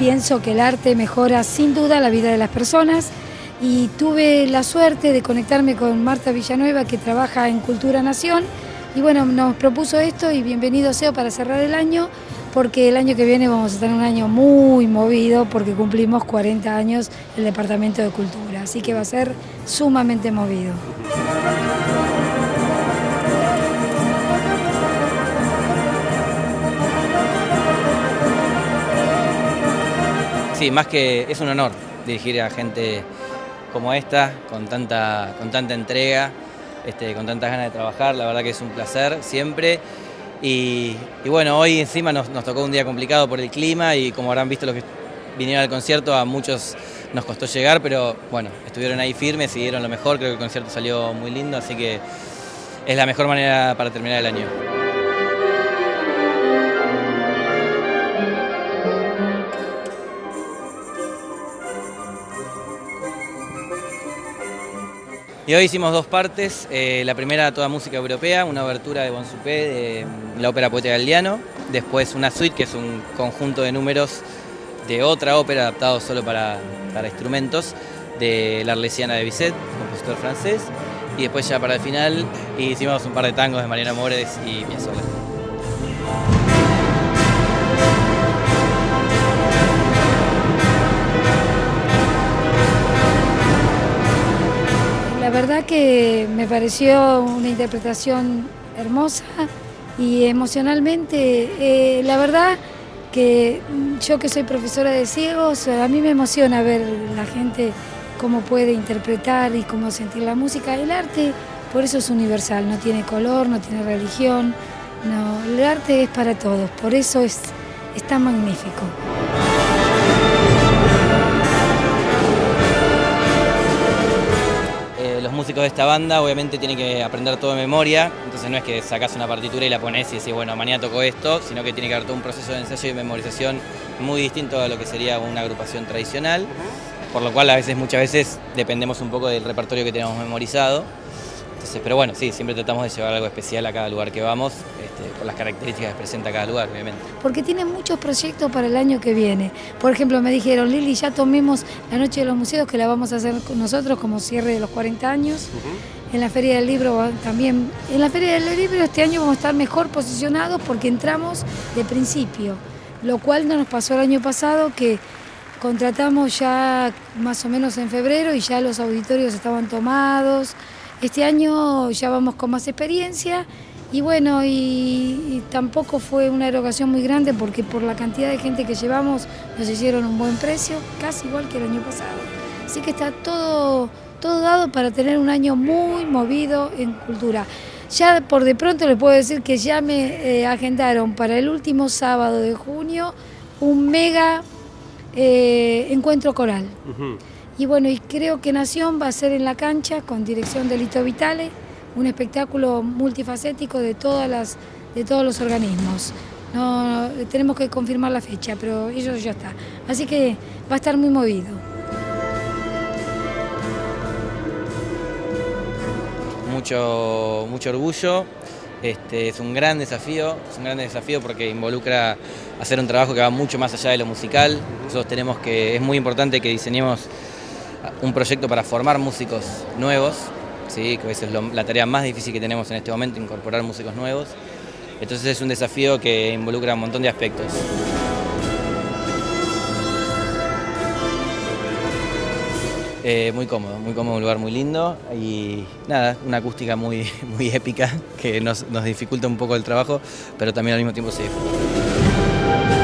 pienso que el arte mejora sin duda la vida de las personas y tuve la suerte de conectarme con Marta Villanueva, que trabaja en Cultura Nación, y bueno, nos propuso esto y bienvenido sea para cerrar el año, porque el año que viene vamos a tener un año muy movido porque cumplimos 40 años el Departamento de Cultura, así que va a ser sumamente movido. Sí, más que es un honor dirigir a gente como esta, con tanta entrega, con tantas ganas de trabajar. La verdad que es un placer siempre. Y bueno, hoy encima nos tocó un día complicado por el clima y como habrán visto los que vinieron al concierto, a muchos nos costó llegar, pero bueno, estuvieron ahí firmes y dieron lo mejor. Creo que el concierto salió muy lindo, así que es la mejor manera para terminar el año. Y hoy hicimos dos partes, la primera toda música europea, una obertura de Bon Supé de la ópera Poeta Galdiano, después una suite que es un conjunto de números de otra ópera adaptado solo para instrumentos, de La Arlesiana de Bizet, compositor francés, y después ya para el final hicimos un par de tangos de Mariano Mores y Piazzolla. La verdad que me pareció una interpretación hermosa y emocionalmente, la verdad que yo que soy profesora de ciegos, a mí me emociona ver la gente cómo puede interpretar y cómo sentir la música. El arte, por eso es universal, no tiene color, no tiene religión, no, el arte es para todos, por eso es tan magnífico. Los músicos de esta banda obviamente tienen que aprender todo de memoria, entonces no es que sacás una partitura y la pones y decís, bueno, mañana toco esto, sino que tiene que haber todo un proceso de ensayo y memorización muy distinto a lo que sería una agrupación tradicional, por lo cual muchas veces dependemos un poco del repertorio que tenemos memorizado. Entonces, pero bueno, sí, siempre tratamos de llevar algo especial a cada lugar que vamos, por las características que presenta cada lugar, obviamente. Porque tienen muchos proyectos para el año que viene. Por ejemplo, me dijeron, Lili, ya tomemos la Noche de los Museos, que la vamos a hacer nosotros como cierre de los 40 años. En la Feria del Libro también. En la Feria del Libro este año vamos a estar mejor posicionados porque entramos de principio, lo cual no nos pasó el año pasado, que contratamos ya más o menos en febrero y ya los auditorios estaban tomados. Este año ya vamos con más experiencia y bueno, y tampoco fue una erogación muy grande porque por la cantidad de gente que llevamos nos hicieron un buen precio, casi igual que el año pasado. Así que está todo dado para tener un año muy movido en cultura. Ya por de pronto les puedo decir que ya me agendaron para el último sábado de junio un mega encuentro coral. Y bueno, y creo que Nación va a ser en la cancha con dirección de Lito Vitale, un espectáculo multifacético de todos los organismos. No, tenemos que confirmar la fecha, pero eso ya está. Así que va a estar muy movido. Mucho orgullo, es un gran desafío porque involucra hacer un trabajo que va mucho más allá de lo musical. Nosotros es muy importante que diseñemos un proyecto para formar músicos nuevos, ¿sí? Que esa es la tarea más difícil que tenemos en este momento, incorporar músicos nuevos. Entonces es un desafío que involucra un montón de aspectos. Muy cómodo, un lugar muy lindo y nada, una acústica muy épica que nos dificulta un poco el trabajo, pero también al mismo tiempo se disfruta.